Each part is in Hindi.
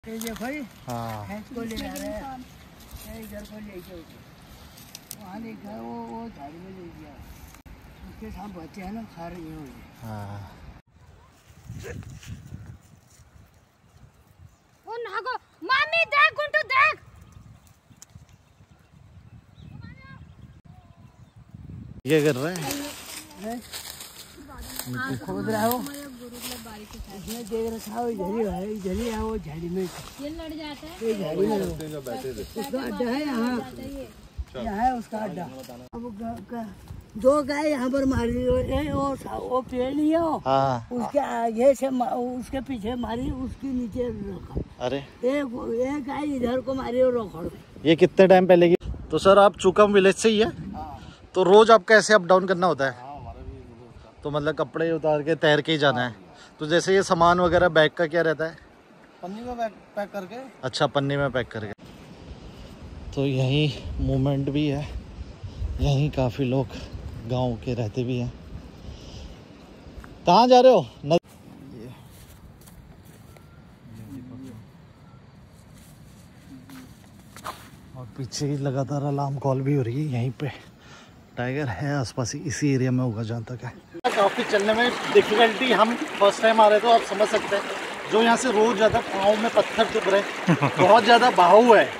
हाँ को ले आ रहे हैं, इधर को लेके वहाँ देखा वो झाड़ी में ले गया, उसके साथ बच्चे हैं ना खा रही है। हाँ वो नागो मामी देख गुंटू देख ये कर रहे हैं खोद रहा हो इसमें देख रखा हो, इधर ही है वो झाड़ी में, ये लड़ जाता है, ये झाड़ी में उसका अड्डा है, यहाँ है उसका अड्डा। अब दो गाय यहाँ पर मारी, वो पेड़ नहीं है हाँ उसके आगे से उसके पीछे मारी, उसके नीचे रखा। अरे एक गाय इधर को मारी और रोकड़ गई। ये कितने टाइम पहले की? तो सर आप चुकम विलेज से ही है? तो रोज आपका ऐसे अप डाउन करना होता है? तो मतलब कपड़े उतार के तैर के ही जाना है? तो जैसे ये सामान वगैरह बैग का क्या रहता है? पन्नी में पैक करके। अच्छा पन्नी में पैक करके। तो यहीं मूवमेंट भी है, यहीं काफ़ी लोग गांव के रहते भी हैं। कहाँ जा रहे हो? और पीछे ही लगातार अलार्म कॉल भी हो रही है। यहीं पे टाइगर है आसपास ही, इसी एरिया में होगा जहाँ तक है। काफ़ी चलने में डिफिकल्टी, हम फर्स्ट टाइम आ रहे तो आप समझ सकते हैं। जो यहाँ से रोज ज़्यादा पाँव में पत्थर चुभ रहे, बहुत ज़्यादा बहाव है।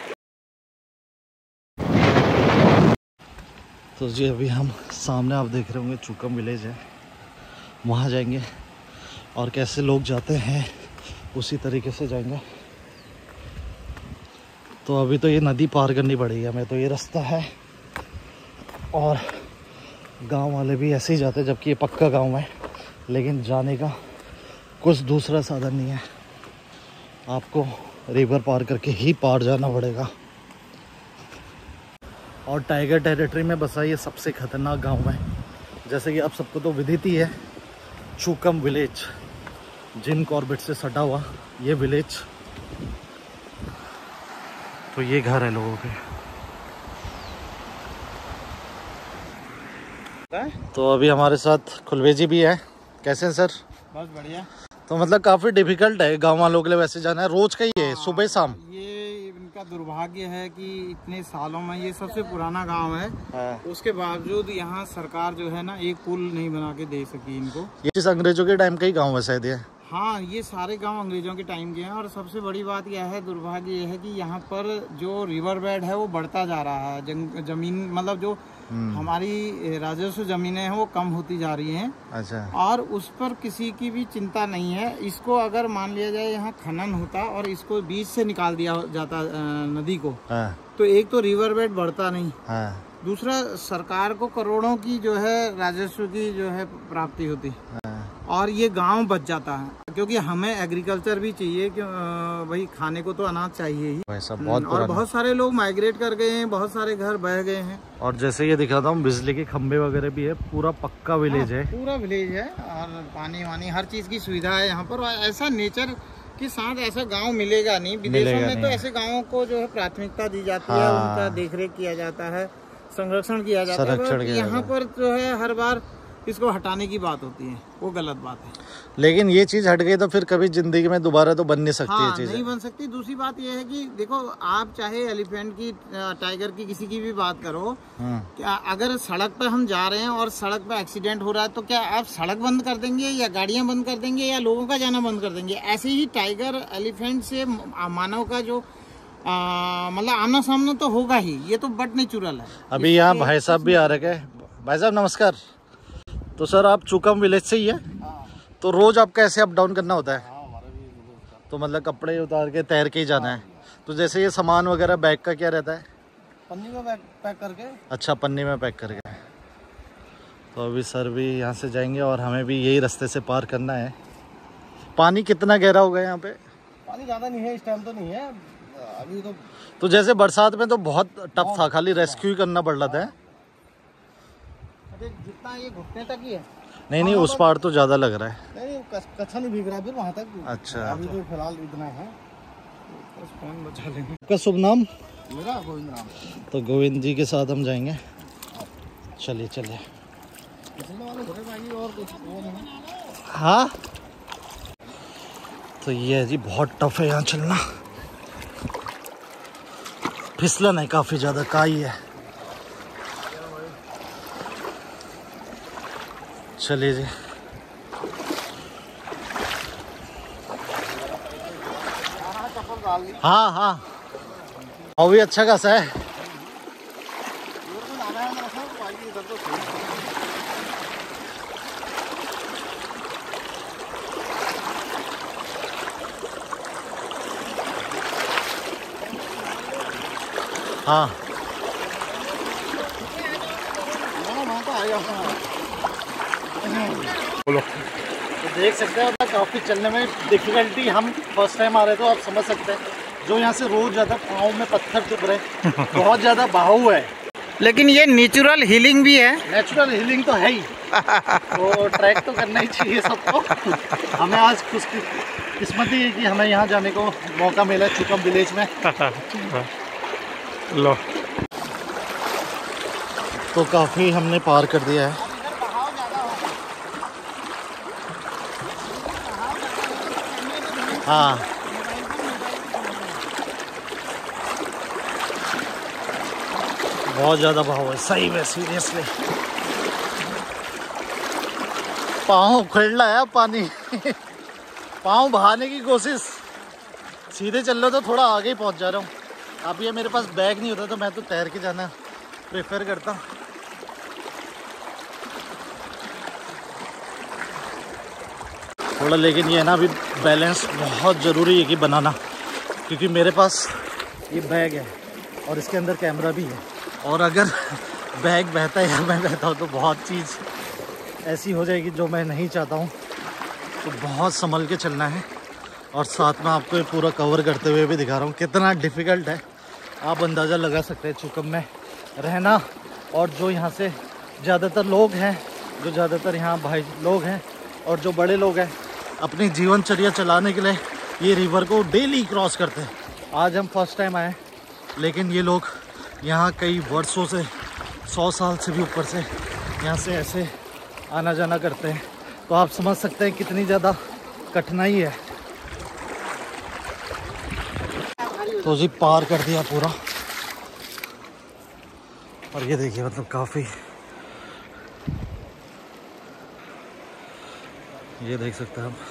तो जी अभी हम सामने आप देख रहे होंगे चुकम विलेज है, वहाँ जाएंगे और कैसे लोग जाते हैं उसी तरीके से जाएंगे। तो अभी तो ये नदी पार करनी पड़ेगी हमें, तो ये रास्ता है और गांव वाले भी ऐसे ही जाते हैं, जबकि ये पक्का गांव है, लेकिन जाने का कुछ दूसरा साधन नहीं है, आपको रिवर पार करके ही पार जाना पड़ेगा। और टाइगर टेरिटरी में बसा ये सबसे खतरनाक गांव है, जैसे कि आप सबको तो विदित ही है, चुकम विलेज, जिम कॉर्बेट से सटा हुआ ये विलेज। तो ये घर है लोगों के। तो अभी हमारे साथ खुलवे जी भी है। कैसे हैं सर? बस बढ़िया। तो मतलब काफी डिफिकल्ट है गांव वालों के लिए वैसे जाना है, रोज का ही है, सुबह शाम। ये इनका दुर्भाग्य है कि इतने सालों में ये सबसे पुराना गांव है, उसके बावजूद यहाँ सरकार जो है ना एक पुल नहीं बना के दे सकी इनको। ये चीज अंग्रेजों के टाइम का ही गाँव है शायद ये। हाँ, ये सारे गांव अंग्रेजों के टाइम के हैं। और सबसे बड़ी बात यह है, दुर्भाग्य यह है कि यहाँ पर जो रिवर बेड है वो बढ़ता जा रहा है। जमीन मतलब जो हमारी राजस्व जमीनें हैं वो कम होती जा रही हैं। अच्छा। और उस पर किसी की भी चिंता नहीं है। इसको अगर मान लिया जाए यहाँ खनन होता और इसको बीच से निकाल दिया जाता नदी को, तो एक तो रिवर बेड बढ़ता नहीं, दूसरा सरकार को करोड़ों की जो है राजस्व की जो है प्राप्ति होती, और ये गांव बच जाता है। क्योंकि हमें एग्रीकल्चर भी चाहिए, कि भाई खाने को तो अनाज चाहिए ही। और बहुत सारे लोग माइग्रेट कर गए हैं, बहुत सारे घर बह गए हैं। और जैसे ये दिखाता हूँ बिजली के खंभे वगैरह भी है, पूरा पक्का विलेज है। पूरा विलेज है और पानी वानी हर चीज की सुविधा है यहाँ पर। ऐसा नेचर के साथ ऐसा गांव मिलेगा नहीं विदेशों में। तो ऐसे गाँव को जो है प्राथमिकता दी जाती है, उनका देखरेख किया जाता है, संरक्षण किया जाता है। यहाँ पर जो है हर बार इसको हटाने की बात होती है, वो गलत बात है। लेकिन ये चीज हट गई तो फिर कभी जिंदगी में दोबारा तो बन नहीं सकती ये चीज। नहीं बन सकती। दूसरी बात ये है कि देखो, आप चाहे एलिफेंट की, टाइगर की, किसी की भी बात करो, क्या अगर सड़क पर हम जा रहे हैं और सड़क पर एक्सीडेंट हो रहा है, तो क्या आप सड़क बंद कर देंगे या गाड़ियां बंद कर देंगे या लोगों का जाना बंद कर देंगे? ऐसे ही टाइगर एलिफेंट से मानव का जो मतलब आमना सामना तो होगा ही। ये तो बट नेचुरल है। अभी यहाँ भाई साहब भी आ रहे हैं। भाई साहब नमस्कार। तो सर आप चुकम विलेज से ही है? तो रोज आपका ऐसे अप डाउन करना होता है? तो मतलब कपड़े उतार के तैर के ही जाना है? तो जैसे ये सामान वगैरह बैग का क्या रहता है? पन्नी में पैक करके। अच्छा पन्नी में पैक करके। तो अभी सर भी यहाँ से जाएंगे और हमें भी यही रास्ते से पार करना है। पानी कितना गहरा होगा यहाँ पे? पानी ज्यादा नहीं है इस टाइम, तो नहीं है अभी तो जैसे बरसात में तो बहुत टफ था, खाली रेस्क्यू करना पड़ रहा था। जितना ये घुटने तक ही है। नहीं उस पार तो ज्यादा लग रहा है। नहीं कच्चा नहीं भीग रहा है फिर वहाँ तक। अच्छा। अभी तो फिलहाल इतना है, बस फोन बचा लेंगे। आपका शुभ नाम? मेरा गोविंद राम। तो गोविंद जी के साथ हम जाएंगे। चलिए चलिए। और कुछ वो नहीं। हाँ तो ये है जी, बहुत टफ है यहाँ चलना। फिसलन है, काफी ज्यादा काई है। चलिए जी, हाँ हाँ, वो भी अच्छा खासा है। हाँ बोलो। तो देख सकते हैं काफ़ी चलने में डिफिकल्टी, हम फर्स्ट टाइम आ रहे तो आप समझ सकते हैं। जो यहाँ से रोज ज़्यादा पाँव में पत्थर चुभ रहे, बहुत ज़्यादा बहाव है। लेकिन ये नेचुरल हीलिंग भी है। नेचुरल हीलिंग तो है ही। तो ट्रैक तो करना ही चाहिए सबको। हमें आज किस्मती है कि हमें यहाँ जाने को मौका मिला चुकम विलेज में। लो, तो काफ़ी हमने पार कर दिया है। हाँ, बहुत ज़्यादा बहाव है सही में, सीरियसली। पाँव उखड़ रहा है पानी। पाँव बहाने की कोशिश, सीधे चल लो तो थोड़ा आगे ही पहुंच जा रहा हूँ। अब ये मेरे पास बैग नहीं होता तो मैं तो तैर के जाना प्रेफर करता। थोड़ा, लेकिन ये ना अभी बैलेंस बहुत ज़रूरी है कि बनाना, क्योंकि मेरे पास ये बैग है और इसके अंदर कैमरा भी है, और अगर बैग बहता है या मैं बहता हूँ तो बहुत चीज़ ऐसी हो जाएगी जो मैं नहीं चाहता हूँ। तो बहुत संभल के चलना है, और साथ में आपको ये पूरा कवर करते हुए भी दिखा रहा हूँ कितना डिफ़िकल्ट है। आप अंदाज़ा लगा सकते हैं चुकम में रहना, और जो यहाँ से ज़्यादातर लोग हैं, जो ज़्यादातर यहाँ भाई लोग हैं और जो बड़े लोग हैं, अपनी जीवनचर्या चलाने के लिए ये रिवर को डेली क्रॉस करते हैं। आज हम फर्स्ट टाइम आए, लेकिन ये लोग यहाँ कई वर्षों से, 100 साल से भी ऊपर से यहाँ से ऐसे आना जाना करते हैं। तो आप समझ सकते हैं कितनी ज़्यादा कठिनाई है। तो जी पार कर दिया पूरा, और ये देखिए मतलब काफ़ी, ये देख सकते हैं आप।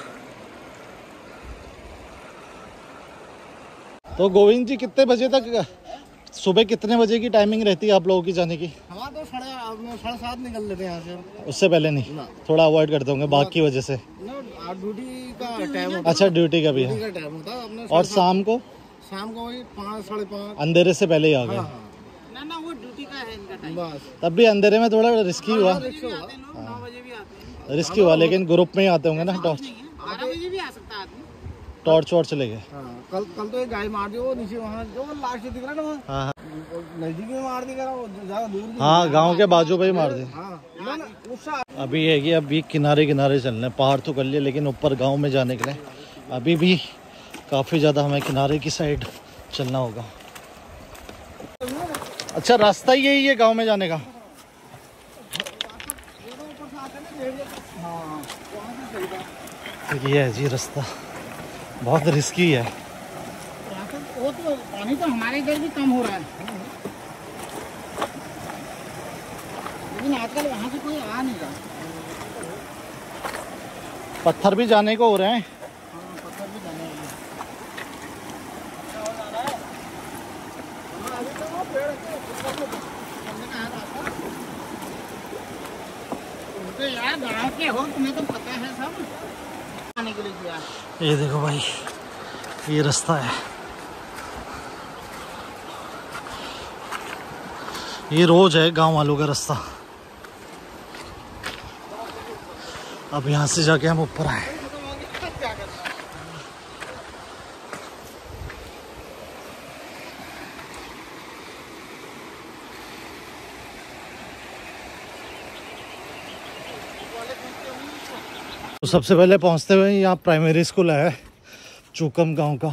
तो गोविंद जी, कितने बजे तक, सुबह कितने बजे की टाइमिंग रहती है आप लोगों की जाने की? हाँ, तो 7:30 निकल लेते हैं यहाँ से। उससे पहले नहीं, थोड़ा अवॉइड करते होंगे बात की वजह से। ड्यूटी का टाइम होता है। अच्छा, ड्यूटी का भी है। टाइम होता है अपने। और शाम को वही 5, 5:30 अंधेरे से पहले ही आ गए। ना वो ड्यूटी का है इनका टाइम। बस तब भी अंधेरे में थोड़ा रिस्की हुआ, 9 बजे भी आते हैं। रिस्की हुआ, लेकिन ग्रुप में ही आते होंगे ना। 12 बजे भी आ सकता है आदमी। टॉर्च वॉर्च चले गए। कल तो एक गाय मार दी, वो नीचे वहाँ जो लास्ट दिख रहा है ना, वहाँ हाँ नजदीक में मार दी, वो ज्यादा दूर नहीं। हाँ, गांव के बाजू पे ही मार दी। हाँ, अभी है कि अभी किनारे किनारे चलना है, पहाड़ तो कर लिए, लेकिन ऊपर गांव में जाने के लिए अभी भी काफ़ी ज़्यादा हमें किनारे की साइड चलना होगा। अच्छा, रास्ता ही यही है गांव में जाने का? ये है जी रास्ता, बहुत रिस्की है। वो तो पानी तो हमारे इधर भी कम हो रहा है, लेकिन आजकल वहाँ से कोई आ नहीं रहा। पत्थर भी जाने को हो रहे हैं। पत्थर भी जाने वाले हैं। यार गाँव के हो, तुम्हें तो पता है सब, आने के लिए किया। ये देखो भाई, ये रास्ता है, ये रोज है गांव वालों का रास्ता। अब यहाँ से जाके हम ऊपर आए। तो सबसे पहले पहुंचते हुए यहाँ प्राइमरी स्कूल है चुकम गांव का।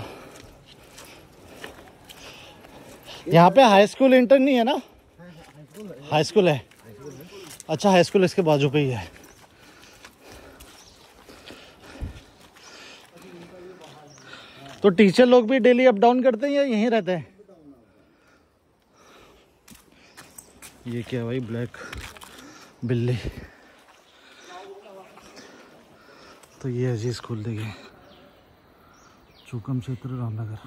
यहाँ पे हाई स्कूल इंटर नहीं है ना? हाई स्कूल है। अच्छा, हाई स्कूल इसके बाजू पे ही है। तो टीचर लोग भी डेली अप डाउन करते हैं या यहीं रहते हैं? ये क्या भाई, ब्लैक बिल्ली। तो ये है जी स्कूल, देखिए चूकम क्षेत्र रामनगर।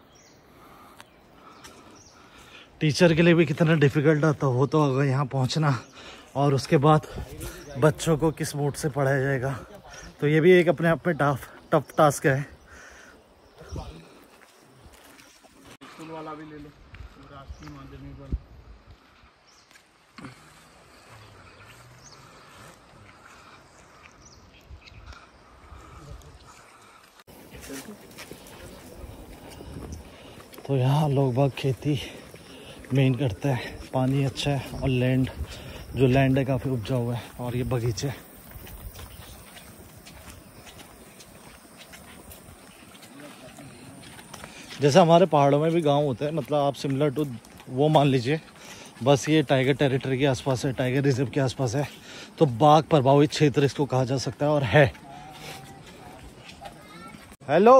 टीचर के लिए भी कितना डिफिकल्ट आता हो तो होगा यहाँ पहुँचना, और उसके बाद बच्चों को किस मूड से पढ़ाया जाएगा। तो ये भी एक अपने आप में टफ टास्क है। स्कूल वाला भी ले लो, राष्ट्रीय माध्यमिक वाला। तो यहाँ लोग बाग खेती मेन करते हैं, पानी अच्छा है और जो लैंड है काफ़ी उपजाऊ है, और ये बगीचे। जैसे हमारे पहाड़ों में भी गांव होते हैं, मतलब आप सिमिलर टू वो मान लीजिए, बस ये टाइगर टेरिटरी के आसपास है, टाइगर रिजर्व के आसपास है, तो बाघ प्रभावित क्षेत्र इसको कहा जा सकता है और है। हेलो,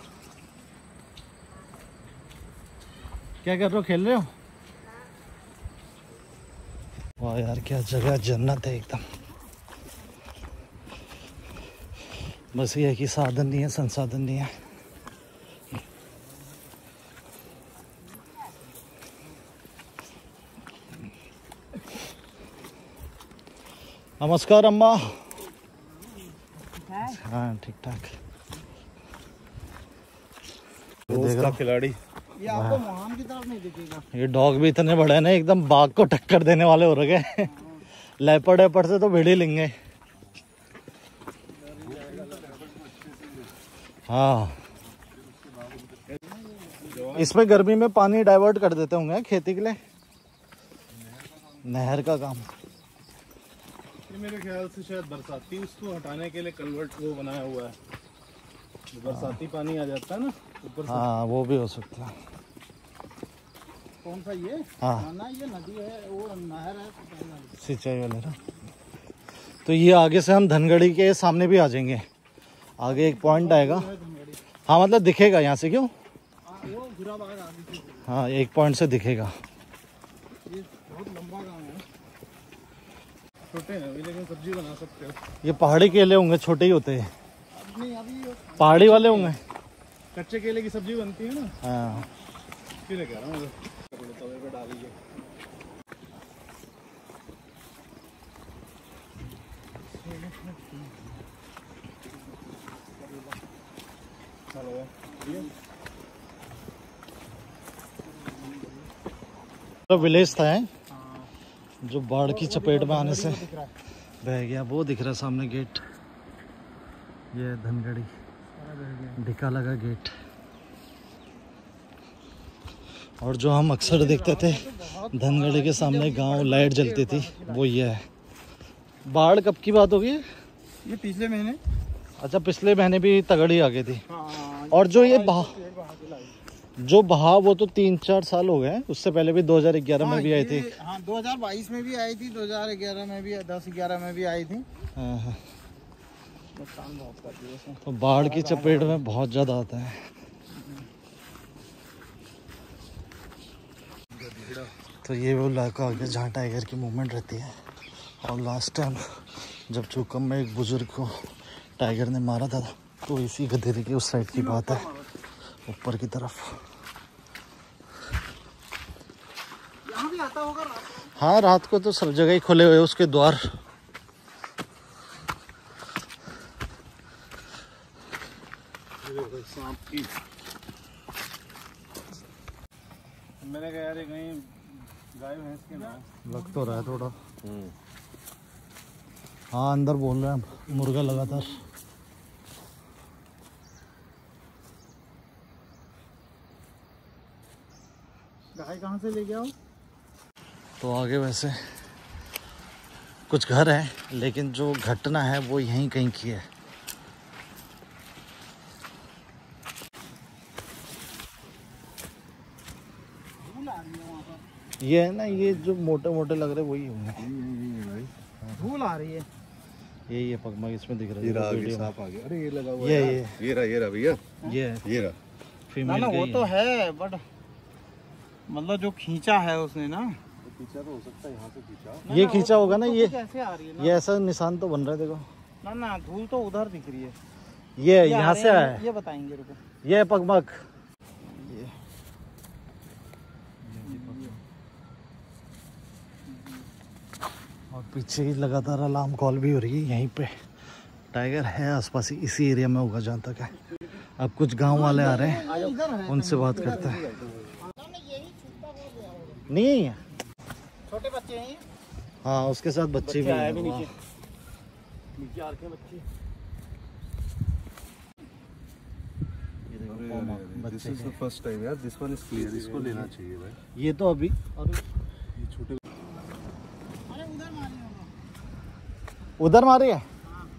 क्या कर रहे हो, खेल रहे हो? वाह यार क्या जगह, जन्नत है एकदम। बस ये है कि साधन नहीं है, संसाधन नहीं है। नमस्कार अम्मा। हाँ ठीक ठाक। उसका खिलाड़ी ये आपको महान की तरफ नहीं दिखेगा। ये डॉग भी इतने बड़े हैं ना, एकदम बाघ को टक्कर देने वाले हो रखे। लेपर्ड वेपर्ड से तो भिड़ ही लेंगे। हाँ, इसमें गर्मी में पानी डाइवर्ट कर देते होंगे खेती के लिए, नहर का काम। ये मेरे ख्याल से शायद बरसाती उसको हटाने के लिए कन्वर्ट वो बनाया हुआ है, बरसाती पानी आ जाता है ना ऊपर से। हाँ वो भी हो सकता है। कौन सा ये? हाँ ना ये नदी है, वो नहर है सिंचाई वाले ना। तो ये आगे से हम धनगढ़ी के सामने भी आ जाएंगे, आगे एक पॉइंट आएगा। हाँ मतलब दिखेगा यहाँ से, क्यों? वो भूरा बाग आगे से। हाँ एक पॉइंट से दिखेगा। ये बहुत लंबा गाँव है, छोटे हैं अभी लेकिन सब्जी बना सकते हो। ये पहाड़ी केले होंगे, छोटे ही होते हैं। नहीं अभी पहाड़ी वाले होंगे। कच्चे केले की सब्जी बनती है ना, हाँ इसलिए कह रहा हूँ। तवे पे डालिए। तो विलेज था है जो बाढ़ की चपेट में आने से बह गया। वो दिख रहा है सामने गेट, ये धनगढ़ी ढिका लगा गेट। और जो हम अक्सर देखते थे धनगढ़ी के सामने गांव लाइट जलती थी, वो ये है। बाढ़ कब की बात होगी? ये पिछले महीने। अच्छा पिछले महीने भी तगड़ी आ गई थी। हाँ, और जो ये बहा वो तो 3-4 साल हो गए, उससे पहले भी 2011 में भी आई थी। हाँ 2022 में भी आई थी, 2011 में भी, 10-11 में भी आई थी। हाँ। नुकसान बहुत करती है उसमें। तो बाढ़ की चपेट में बहुत ज़्यादा आता है। तो ये वो इलाका आ गया जहाँ टाइगर की मूवमेंट रहती है। और लास्ट टाइम जब चूकम में एक बुजुर्ग को टाइगर ने मारा था, तो इसी गदेरी की उस साइड की बात है, ऊपर की तरफ। यहाँ भी आता होगा रात को। हाँ रात को तो सब जगह ही खुले हुए उसके द्वार। सांप की मैंने कहा यार कहीं गाय भैंस के नाम लग तो रहा है थोड़ा। हाँ अंदर बोल रहे हैं मुर्गा लगातार। गाय कहाँ से ले गया हो? तो आगे वैसे कुछ घर हैं, लेकिन जो घटना है वो यहीं कहीं की है। ये है ना, ये जो मोटे मोटे लग रहे वही होंगे। धूल आ रही है। ये पगमा इसमें दिख रहा है। ये रहा सांप आ गया। अरे ये लगा हुआ ये है। ये रहा भैया, ये रहा फीमेल ना वो तो है, बट मतलब जो खींचा है उसने ना, खींचा तो हो सकता है, यहाँ से खींचा। ये खींचा होगा ना, ये कैसे आ रही है ना? ये ऐसा निशान तो बन रहा है देखो ना ना, धूल तो उधर दिख रही है। ये यहाँ से आया है, ये बताएंगे, रुको। ये पगमग, ये और पीछे ही लगातार अलार्म कॉल भी हो रही है। यहीं पे टाइगर है आसपास ही, इसी एरिया में होगा जहाँ तक है। अब कुछ गांव वाले आ रहे हैं, उनसे बात करते हैं। नहीं है, छोटे बच्चे हैं। हाँ उसके साथ बच्चे भी हैं। नीचे आ रखे बच्चे। This is the first time यार, this one is clear, इसको लेना चाहिए भाई। ये तो अभी ये छोटे उधर मारे है।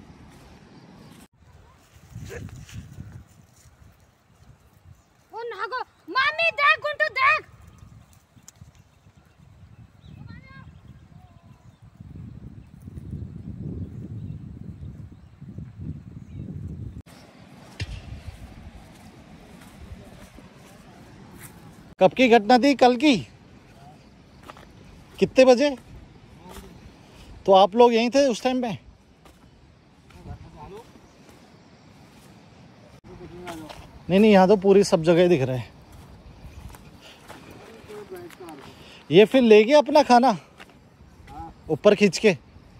वो नागो मामी देख गुंटू देख। कब की घटना थी? कल की? कितने बजे? तो आप लोग यहीं थे उस टाइम पे? नहीं, यहाँ तो पूरी सब जगह दिख रहा है। ये फिर ले गया अपना खाना ऊपर खींच के।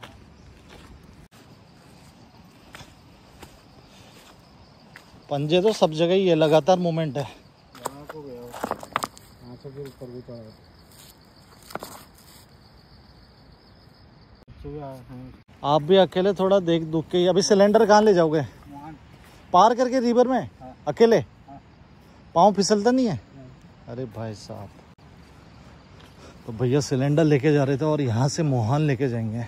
पंजे तो सब जगह ही है, लगातार मूवमेंट है। आप भी अकेले थोड़ा देख दुख के। अभी सिलेंडर कहाँ ले जाओगे? पार करके रिवर में? अकेले? पाँव फिसलता नहीं है? अरे भाई साहब, तो भैया सिलेंडर लेके जा रहे थे और यहाँ से मोहान लेके जाएंगे।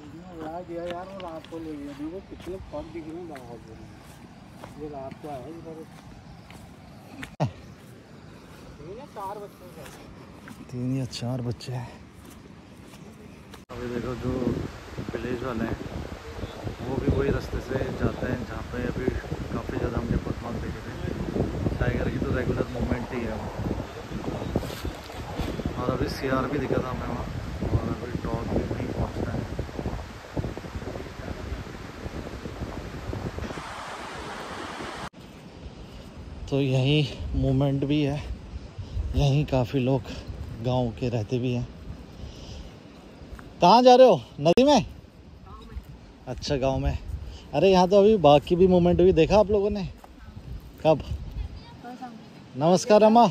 तीन या चार बच्चे हैं। अभी देखो जो विलेज वाले हैं वो भी वही रास्ते से जाते हैं जहाँ पे अभी काफ़ी ज़्यादा हमने पकवान देखे थे। टाइगर की तो रेगुलर मूवमेंट ही है वो। और अभी सीआर भी दिखा था हमें वहाँ, और अभी डॉग भी वहीं पहुँचना है। तो यहीं मूवमेंट भी है, यहीं काफ़ी लोग गांव के रहते भी हैं। कहाँ जा रहे हो? नदी में? अच्छा गांव में। अरे यहाँ तो अभी बाघ की भी मूवमेंट हुई, देखा आप लोगों ने? कब? नमस्कार अम्मा।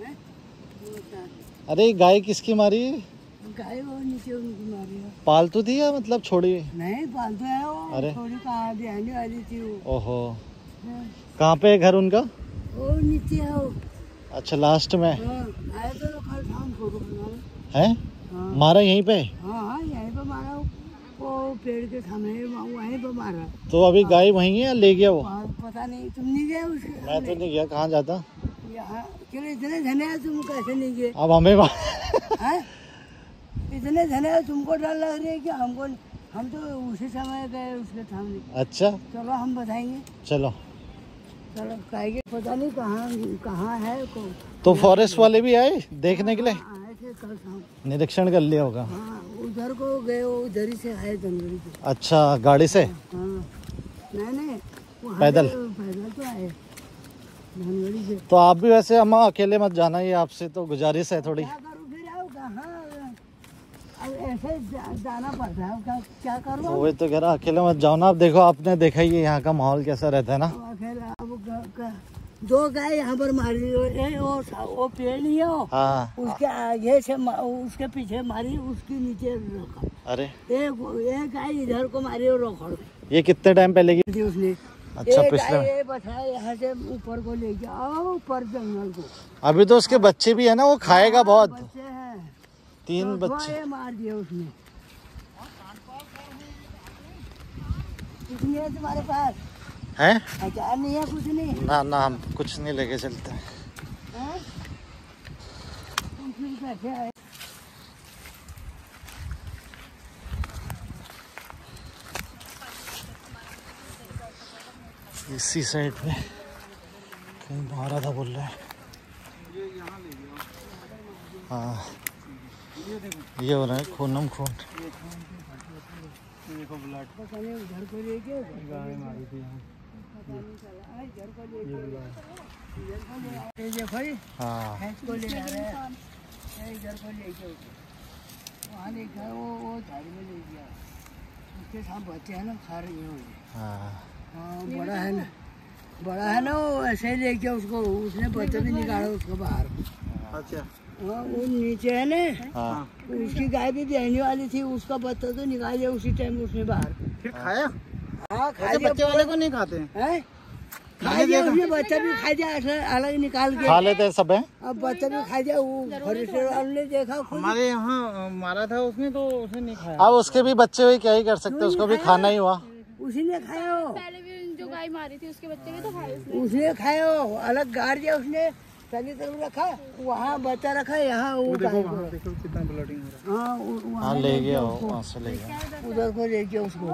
अरे गाय किसकी मारी? गाय वो नीचे उनकी मारी है। पालतू थी या मतलब छोड़ी? नहीं पालतू है वो। अरे थोड़ी कहाँ आने वाली थी वो। ओहो, कहाँ पे है घर उनका? वो नीचे है वो। अच्छा लास्ट में आए तो कल शाम को है? मारा यहीं पे? हाँ यहीं पे मारा, वो पेड़ के सामने वहीं पे मारा। तो अभी गाय वहीं है या ले गया वो? पता नहीं, तुम नहीं गए उसके? मैं तो नहीं गया, कहाँ जाता? यहाँ क्यों इतने धने हैं, तुम कैसे नहीं गए? अब हमें हैं? इतने धने हैं, तुमको डर लग रही है कि हमको? हम तो उसी समय गए उसके सामने। अच्छा चलो हम बताएंगे। चलो कहेंगे, पता नहीं कहाँ है को। तो फॉरेस्ट वाले भी आए देखने के लिए? आए थे कल शाम, निरीक्षण कर लिया होगा। हाँ उधर को गए, वो उधर ही से आए जनवरी से। अच्छा गाड़ी से? हाँ नहीं पैदल तो आए जनवरी से। तो आप भी वैसे अम्मा अकेले मत जाना, ये आपसे तो गुजारिश है थोड़ी। क्या करूँ फिर? आओ कहाँ, अब ऐसे जाना पड़ता है, क्या करूँ? वही तो कह रहा, अकेले मत जाओ ना। आप देखो, आपने देखा ही है यहाँ का माहौल कैसा रहता है ना। अब दो गाय यहाँ पर मारी, वो पेड़ नहीं है वो, हाँ उसके आगे से उसके पीछे मारी, उसके नीचे रखा। अरे एक गाय इधर को मारी और रोकड़ गई। ये कितने टाइम पहले की थी उसने? अच्छा पिछले? ये बताया यहाँ से ऊपर को ले गया, ऊपर जंगल को। अभी तो उसके बच्चे भी है ना, वो खाएगा बहुत। बच्चे हैं, 3 बच्चे मार दिए उसने। कितनी है तुम्हारे पास? हैं? हजार नहीं है? कुछ नहीं ना ना, हम कुछ नहीं लेके चलते हैं। तुम फिर कैसे आए? इसी साइड पे कहीं मारा था बोल रहे हैं। हाँ ये हो रहा है खूनम खून। देखो ब्लड उधर को लेके गाय मारी थी यहाँ। हाँ को ले जा रहे हैं, इधर को लेके वहाँ देखा वो झाड़ी में ले गया, उसके साथ बच्चे हैं ना खा रही है वो। हाँ बड़ा है ना वो ऐसे ही लेके उसको, उसने बच्चा भी निकाला उसको बाहर। अच्छा हाँ वो नीचे है ना, उसकी गाय भी देने वाली थी, उसका बच्चा तो निकाल दिया उसी टाइम उसने बाहर। फिर खाया? हाँ खा अच्छा, बच्चे वाले को नहीं खाते हैं? खा दिया उसने, बच्चा भी खा दिया अलग निकाल के खा लेते हैं सब है। अब बच्चा भी खा दिया, वो फॉरेस्टर वाले ने देखा खुद। हमारे यहाँ मारा था उसने तो उसने नहीं खाया। अब उसके भी बच्चे हुए, क्या ही कर सकते, उसको भी खाना ही हुआ। उसी ने खाया हो, पहले भी जो गाय मारी थी उसके बच्चे भी तो खाए उसने। उसने खाया हो, अलग गाड़ दिया उसने, पहली तरफ रखा, वहाँ बच्चा रखा, यहाँ वो गाय को। देखो कितना ब्लडिंग हो रहा है। हाँ ले गया वो, वहाँ से ले गया। उधर को ले गया उसको।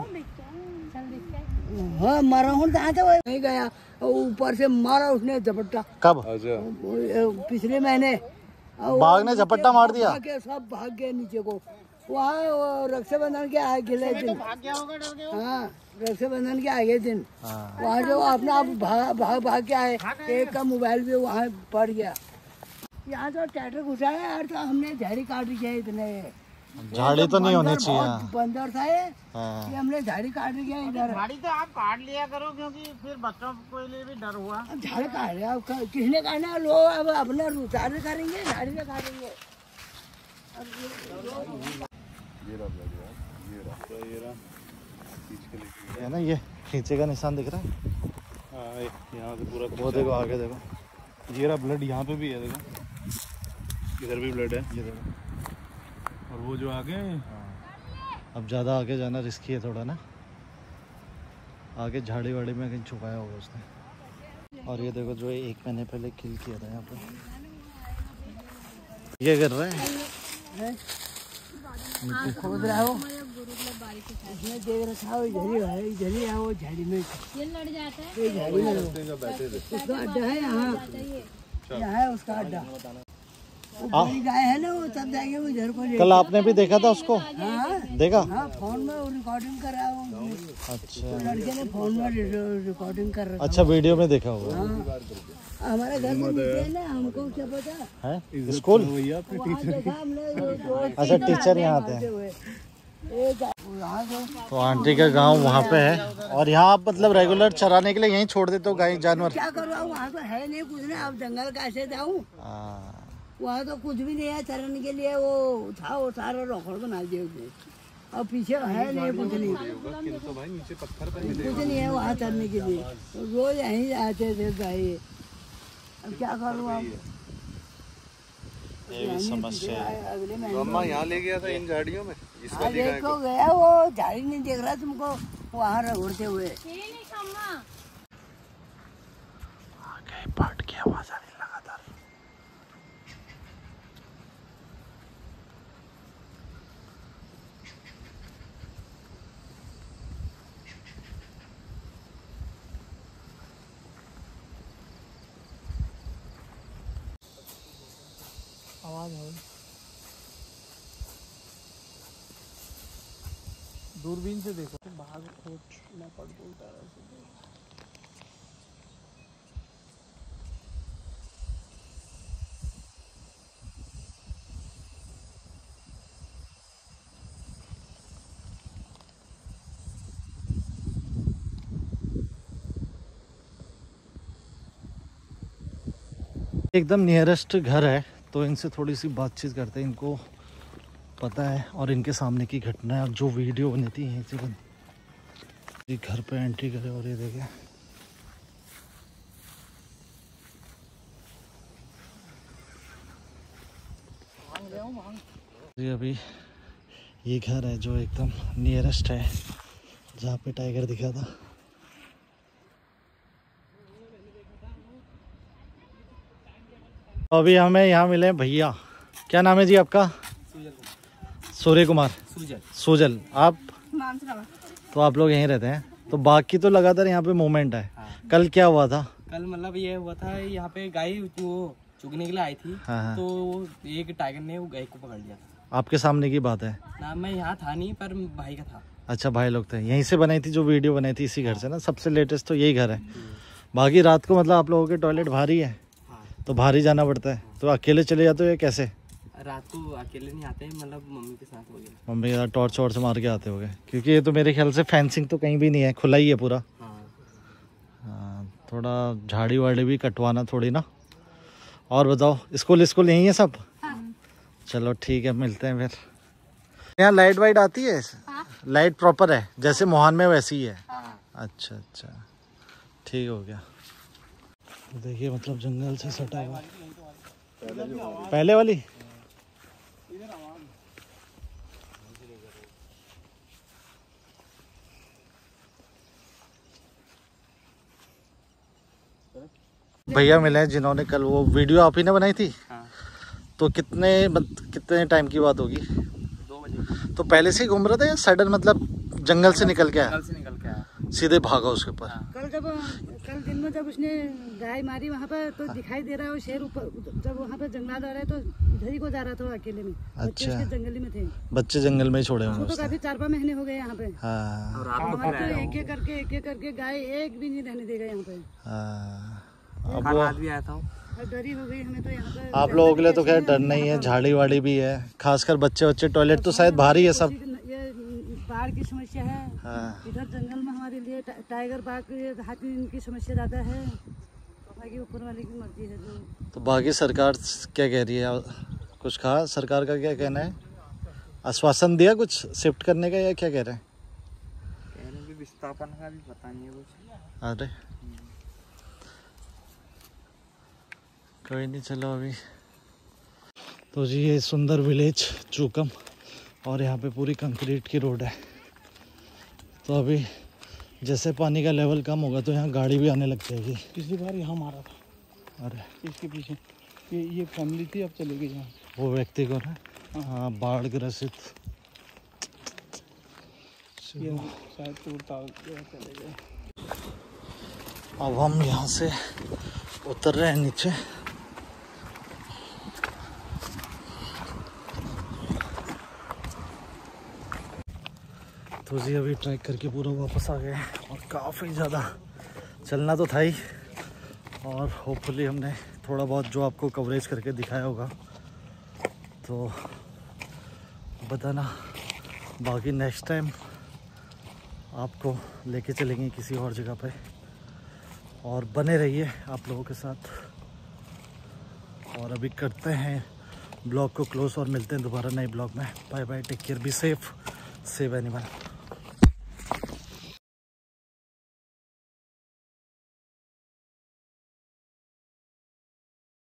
हाँ मारा हूँ कहाँ था, नहीं गया, ऊपर से मारा उसने झपट्टा। कब? पिछले महीने बाघ ने झपट्टा मार दिया? सब भाग गए नीचे को, वहाँ रक्षाबंधन के आगे दिन। भाग गया होगा डर गया। हाँ रक्षाबंधन के आगे दिन वहाँ जो अपना आप भाग के आए, एक का मोबाइल भी वहाँ पड़ गया। यहाँ तो ट्रैक्टर घुसा है यार, तो हमने झाड़ी काट दी है इतने। झाड़ी तो नहीं होनी चाहिए, बंदर था ये हमने झाड़ी काट दी है इधर। गाड़ी तो आप काट लिया करो, क्योंकि फिर बच्चों को लिए भी डर हुआ। अब झाड़ी काट रहे, अब किसने काटना है, लोग अब अपना रुचार करेंगे, झाड़ी से काटेंगे। है ना, ये खींचे का निशान दिख रहा है। हाँ यहाँ से पूरा वो देखो आगे देखो, ये रहा ब्लड, यहाँ पे भी है देखो, इधर भी ब्लड है ये देखो। और वो जो आगे। अब ज़्यादा आगे जाना रिस्की है थोड़ा ना, आगे झाड़ी वाड़ी में कहीं छुपाया होगा उसने। और ये देखो जो 1 महीने पहले किल किया था यहाँ पे, ये कर रहे हैं खोद रहा हो, इसमें देख रखा हो, इधर ही है वो झाड़ी में, ये लड़ जाता है, ये झाड़ी में उसका अड्डा है, यहाँ है उसका अड्डा। वो बड़ी गाय है ना, वो तब जाएंगे वो इधर को ले। कल आपने भी देखा था उसको? हाँ देखा? हाँ फोन में रिकॉर्डिंग कर रहा हूँ। अच्छा लड़के ने फोन में रिकॉर्डिंग कर रहा। अच्छा, वीडियो में देखा होगा। हाँ हमारे घर में नीचे है ना, हमको क्या पता है स्कूल। वहाँ देखा हमने। अच्छा टीचर यहाँ आते हैं। तो आंटी का गांव वहाँ पे है, और यहाँ आप मतलब रेगुलर चराने के लिए यहीं छोड़ देते हो गाय जानवर? क्या करूँ, वहाँ तो है नहीं कुछ नहीं, अब जंगल कैसे जाऊँ, वहाँ तो कुछ भी नहीं है चरने के लिए। वो था वो सारा रोकड़ बना दिया उसने, अब पीछे है नहीं कुछ नहीं, कुछ नहीं है वहाँ चरने के लिए। तो रोज यहीं आते थे गाय, अब क्या करूँ अब, ये भी समस्या है। अगले तो महीने अम्मा यहाँ ले गया था इन झाड़ियों में, इस वाली गाय देखो गया, वो झाड़ी नहीं देख रहा तुमको वहाँ रगड़ते हुए। आगे पार्ट की आवाज आ रही लगातार। आवाज है, दूरबीन से देखो, बाहर खोजना पड़ बोलता है। एकदम नियरेस्ट घर है, तो इनसे थोड़ी सी बातचीत करते हैं। इनको पता है और इनके सामने की घटना है, जो वीडियो बनी थी यहीं से बनी। घर पे एंट्री करे और ये देखे, ये अभी ये घर है जो एकदम नियरेस्ट है जहाँ पे टाइगर दिखा था। अभी हमें यहाँ मिले भैया, क्या नाम है जी आपका? सूर्य कुमार। सुजल। आप? तो आप लोग यहीं रहते हैं, तो बाघ की तो लगातार यहाँ पे मूवमेंट है। कल क्या हुआ था? कल मतलब ये हुआ था, यहाँ पे गाय वो चुगने के लिए आई थी। हाँ। तो एक टाइगर ने वो गाय को पकड़ लिया था। आपके सामने की बात है ना, मैं यहाँ था नहीं पर भाई का था। अच्छा, भाई लोग थे, यहीं से बनाई थी जो वीडियो बनाई थी इसी घर से ना। सबसे लेटेस्ट तो यही घर है। बाकी रात को मतलब आप लोगों के टॉयलेट भारी है तो भारी जाना पड़ता है, तो अकेले चले जाते हो या कैसे? रात को अकेले नहीं आते, मतलब मम्मी के साथ हो गया। मम्मी के साथ टॉर्च वॉर्च मार के आते होगे, क्योंकि ये तो मेरे ख्याल से फेंसिंग तो कहीं भी नहीं है, खुला ही है पूरा। हाँ, थोड़ा झाड़ी वाड़ी भी कटवाना थोड़ी ना। और बताओ, स्कूल यही है सब? चलो ठीक है, मिलते हैं फिर। यहाँ लाइट वाइट आती है? लाइट प्रॉपर है जैसे मोहान में वैसी ही है? अच्छा अच्छा, ठीक हो गया। तो देखिए मतलब जंगल से सटा हुआ पहले वाली। भैया मिले हैं जिन्होंने कल वो वीडियो आप ही ने बनाई थी। तो कितने टाइम की बात होगी? 2 बजे। तो पहले से ही घूम रहा था या सडन मतलब जंगल से निकल के आया? सीधे भागा उसके ऊपर? कल दिन में जब उसने गाय मारी वहाँ पर तो दिखाई दे रहा है वो शेर ऊपर, जब वहाँ पर जंगलात आ रहा है तो इधर ही को जा रहा था अकेले में। अच्छा, जंगल में थे बच्चे, जंगल में ही छोड़े हुए तो काफी 4-5 महीने हो गए यहाँ पे। हाँ, तो एक एक करके गाय एक भी नहीं रहने देगा यहाँ पे। अब भी आया था, डरी हो गई हमें तो यहाँ पे। आप लोगों के लिए तो खैर डर नहीं है, झाड़ी वाड़ी भी है, खासकर बच्चे टॉयलेट तो शायद भारी है सब। ये बाढ़ की समस्या है। इधर जंगल में हमारे लिए टाइगर बाघ, हाथी, इनकी समस्या ज्यादा है। बाकी ऊपर वाले की मर्जी है जो। तो बाकी सरकार क्या कह रही है? कुछ कहा सरकार का? क्या कहना है? आश्वासन दिया कुछ शिफ्ट करने का या क्या कह रहे हैं? विस्थापन का भी पता नहीं है कुछ। अरे कोई नहीं, चलो अभी तो जी ये सुंदर विलेज चूकम, और यहाँ पे पूरी कंक्रीट की रोड है। तो अभी जैसे पानी का लेवल कम होगा तो यहाँ गाड़ी भी आने लग जाएगी। पिछली बार यहाँ मारा था। अरे इसके पीछे ये फैमिली थी, अब चले गई यहाँ। वो व्यक्ति कौन है? हाँ, बाढ़ ग्रसित। शायद चले गए। अब हम यहाँ से उतर रहे हैं नीचे। तो जी अभी ट्रैक करके पूरा वापस आ गए और काफ़ी ज़्यादा चलना तो था ही, और होपफुली हमने थोड़ा बहुत जो आपको कवरेज करके दिखाया होगा। तो बताना, बाकी नेक्स्ट टाइम आपको लेके चलेंगे किसी और जगह पे, और बने रहिए आप लोगों के साथ। और अभी करते हैं ब्लॉग को क्लोज और मिलते हैं दोबारा नए ब्लॉग में। Bye bye, take care, be safe, save animal.